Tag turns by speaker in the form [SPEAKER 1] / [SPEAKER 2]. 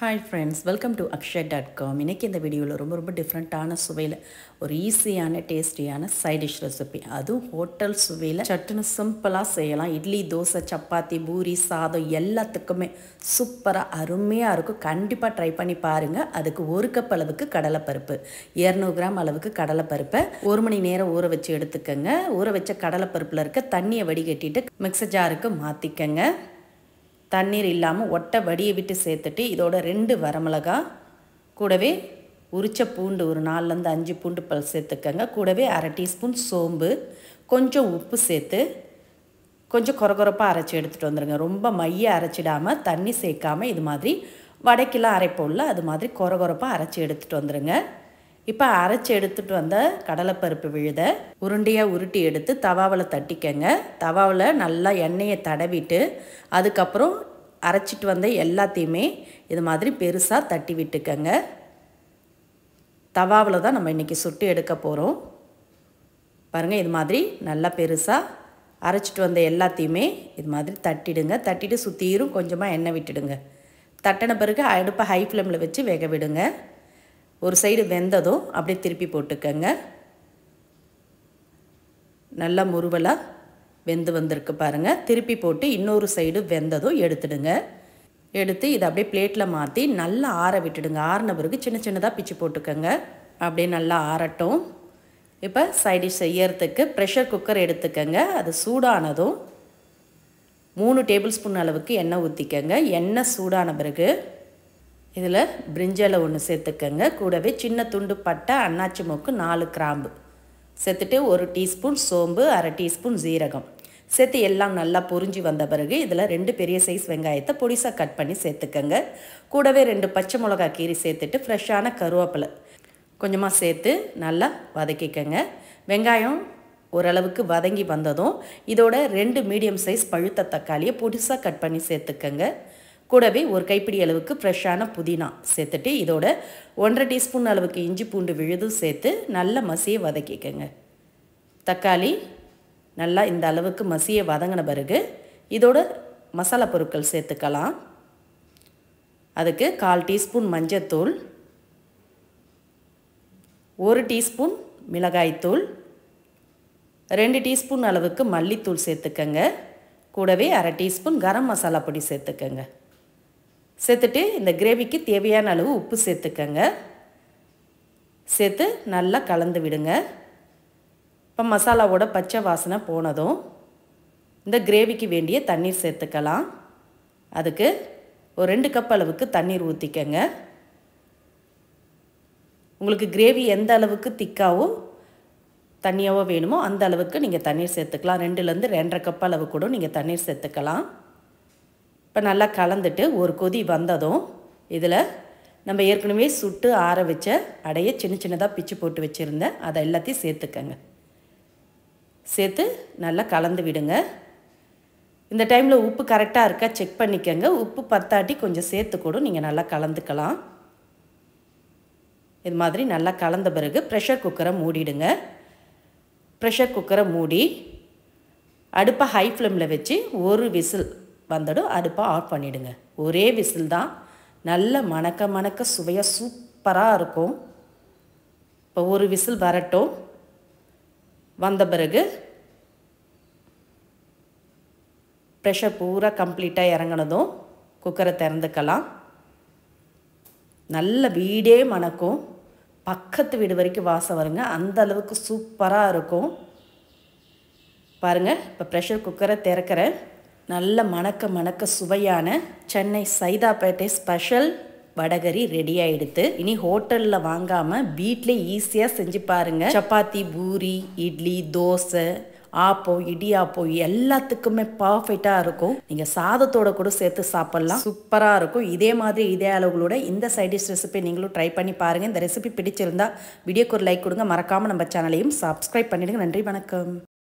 [SPEAKER 1] Hi friends, welcome to akshay.com. இன்னைக்கு இந்த வீடியோவில் ரொம்ப டிஃப்ரெண்ட்டான சுவையில் ஒரு ஈஸியான டேஸ்டியான சைட் டிஷ் ரெசிபி. அதுவும் ஹோட்டல் சுவையில் சட்டுன்னு சிம்பிளாக செய்யலாம். இட்லி, தோசை, சப்பாத்தி, பூரி, சாதம் எல்லாத்துக்குமே சூப்பராக அருமையாக இருக்கும். கண்டிப்பாக ட்ரை பண்ணி பாருங்கள். அதுக்கு 1 கப் அளவுக்கு கடலைப்பருப்பு, 200 கிராம் அளவுக்கு கடலைப்பருப்பை 1 மணி நேரம் ஊற வச்சு எடுத்துக்கங்க. ஊற வச்ச கடலைப்பருப்பில் இருக்க தண்ணியை வடிகட்டிட்டு மிக்ஸர் ஜாருக்கு மாற்றிக்கங்க. தண்ணீர் இல்லாமல் ஒட்டை வடியை விட்டு சேர்த்துட்டு இதோட 2 வரமிளகா, கூடவே உரிச்ச பூண்டு ஒரு 4லேருந்து 5 பூண்டு பல் சேர்த்துக்கங்க. கூடவே 1/2 டீஸ்பூன் சோம்பு, கொஞ்சம் உப்பு சேர்த்து கொஞ்சம் கொரகொரப்பாக அரைச்சி எடுத்துகிட்டு வந்துடுங்க. ரொம்ப மைய அரைச்சிடாமல் தண்ணி சேர்க்காமல் இது மாதிரி வடைக்கெல்லாம் அரைப்போம்ல அது மாதிரி கொரகொரப்பாக அரைச்சி எடுத்துகிட்டு வந்துடுங்க. இப்போ அரைச்சி எடுத்துகிட்டு வந்த கடலைப்பருப்பு விழுதை உருண்டையாக உருட்டி எடுத்து தவாவில் தட்டிக்கங்க. தவாவில் நல்லா எண்ணெயை தடவிட்டு அதுக்கப்புறம் அரைச்சிட்டு வந்த எல்லாத்தையுமே இது மாதிரி பெருசாக தட்டி விட்டுக்கங்க. தவாவில் தான் நம்ம இன்றைக்கி சுட்டு எடுக்க போகிறோம். பாருங்கள், இது மாதிரி நல்லா பெருசாக அரைச்சிட்டு வந்த எல்லாத்தையுமே இது மாதிரி தட்டிடுங்க. தட்டிட்டு சுற்றியும் கொஞ்சமாக எண்ணெய் விட்டுடுங்க. தட்டின பிறகு அடுப்பை ஹை ஃப்ளேமில் வச்சு வேக விடுங்க. ஒரு சைடு வெந்ததும் அப்படியே திருப்பி போட்டுக்கங்க. நல்லா முருவலாக வெந்து வந்திருக்கு பாருங்கள். திருப்பி போட்டு இன்னொரு சைடு வெந்ததும் எடுத்துடுங்க. எடுத்து இதை அப்படியே பிளேட்டில் மாற்றி நல்லா ஆற விட்டுடுங்க. ஆறின பிறகு சின்னதாக பிச்சு போட்டுக்கோங்க. அப்படியே நல்லா ஆறட்டும். இப்போ சைட் டிஷ் செய்யறதுக்கு ப்ரெஷர் குக்கர் எடுத்துக்கங்க. அது சூடானதும் 3 டேபிள் ஸ்பூன் அளவுக்கு எண்ணெய் ஊற்றிக்கங்க. எண்ணெய் சூடான பிறகு இதில் பிரிஞ்சாலை 1 சேர்த்துக்கங்க. கூடவே சின்ன துண்டு பட்டை, அன்னாச்சி மொக்கு, 4 கிராம்பு சேர்த்துட்டு 1 டீஸ்பூன் சோம்பு, 1/2 டீஸ்பூன் ஜீரகம் சேர்த்து எல்லாம் நல்லா பொரிஞ்சு வந்த பிறகு இதில் 2 பெரிய சைஸ் வெங்காயத்தை பொடிசாக கட் பண்ணி சேர்த்துக்கங்க. கூடவே 2 பச்சை மிளகா கீரி சேர்த்துட்டு ஃப்ரெஷ்ஷான கருவேப்பிலை கொஞ்சமாக சேர்த்து நல்லா வதக்கிக்கங்க. வெங்காயம் ஓரளவுக்கு வதங்கி வந்ததும் இதோட 2 மீடியம் சைஸ் பழுத்த தக்காளியை பொடிசாக கட் பண்ணி சேர்த்துக்கங்க. கூடவே ஒரு கைப்பிடி அளவுக்கு ஃப்ரெஷ்ஷான புதினா சேர்த்துட்டு இதோட 1/2 டீஸ்பூன் அளவுக்கு இஞ்சி பூண்டு விழுது சேர்த்து நல்லா மசிய வதக்கிக்கங்க. தக்காளி நல்லா இந்த அளவுக்கு மசிய வதங்கின பிறகு இதோட மசாலா பொருட்கள் சேர்த்துக்கலாம். அதுக்கு 1/4 டீஸ்பூன் மஞ்சத்தூள், 1 டீஸ்பூன் மிளகாய்த்தூள், 2 டீஸ்பூன் அளவுக்கு மல்லித்தூள் சேர்த்துக்கங்க. கூடவே 1/2 டீஸ்பூன் கரம் மசாலா பொடி சேர்த்துக்கங்க. சேர்த்துட்டு இந்த கிரேவிக்கு தேவையான அளவு உப்பு சேர்த்துக்கங்க. சேர்த்து நல்லா கலந்து விடுங்க. இப்போ மசாலாவோட பச்சை வாசனை போனதும் இந்த கிரேவிக்கு வேண்டிய தண்ணீர் சேர்த்துக்கலாம். அதுக்கு ஒரு 2 கப் அளவுக்கு தண்ணீர் ஊற்றிக்கங்க. உங்களுக்கு கிரேவி எந்த அளவுக்கு திக்காவோ தண்ணியாவோ வேணுமோ அந்த அளவுக்கு நீங்கள் தண்ணீர் சேர்த்துக்கலாம். 2லேருந்து 2.5 கப் அளவு கூட நீங்கள் தண்ணீர் சேர்த்துக்கலாம். இப்போ நல்லா கலந்துட்டு ஒரு கொதி வந்ததும் இதில் நம்ம ஏற்கனவே சுட்டு ஆற வச்ச அடைய சின்னதாக பிச்சு போட்டு வச்சுருந்தேன் அதை எல்லாத்தையும் சேர்த்துக்கங்க. சேர்த்து நல்லா கலந்து விடுங்க. இந்த டைமில் உப்பு கரெக்டாக இருக்கா செக் பண்ணிக்கங்க. உப்பு பத்தாட்டி கொஞ்சம் சேர்த்து கூட நீங்கள் நல்லா கலந்துக்கலாம். இது மாதிரி நல்லா கலந்த பிறகு ப்ரெஷர் குக்கரை மூடிடுங்க. ப்ரெஷர் குக்கரை மூடி அடுப்பை ஹை ஃப்ளேமில் வச்சு ஒரு விசில் வந்துடும். அடுப்பை ஆஃப் பண்ணிவிடுங்க. ஒரே விசில் தான். நல்ல மணக்க சுவையாக சூப்பராக இருக்கும். இப்போ ஒரு விசில் வரட்டும். வந்த பிறகு ப்ரெஷர் பூரா கம்ப்ளீட்டாக இறங்கினதும் குக்கரை திறந்துக்கலாம். நல்ல வீடே மணக்கும். பக்கத்து வீடு வரைக்கும் வாசம் வருங்க. அந்த அளவுக்கு சூப்பராக இருக்கும். பாருங்கள், இப்போ ப்ரெஷர் குக்கரை திறக்கிறேன். நல்ல மணக்க சுவையான சென்னை சைதாப்பேட்டை ஸ்பெஷல் வடகரி ரெடி ஆகிடுது. இனி ஹோட்டலில் வாங்காமல் வீட்டிலே ஈஸியாக செஞ்சு பாருங்கள். சப்பாத்தி, பூரி, இட்லி, தோசை, ஆப்பம், இடியாப்பம் எல்லாத்துக்குமே பர்ஃபெக்டாக இருக்கும். நீங்கள் சாதத்தோட கூட சேர்த்து சாப்பிட்லாம். சூப்பராக இருக்கும். இதே மாதிரி இதே அளவுகளோட இந்த சைட் டிஷ் ரெசிபி நீங்களும் ட்ரை பண்ணி பாருங்கள். இந்த ரெசிபி பிடிச்சிருந்தா வீடியோக்கு ஒரு லைக் கொடுங்க. மறக்காமல் நம்ம சேனலையும் சப்ஸ்கிரைப் பண்ணிவிடுங்க. நன்றி, வணக்கம்.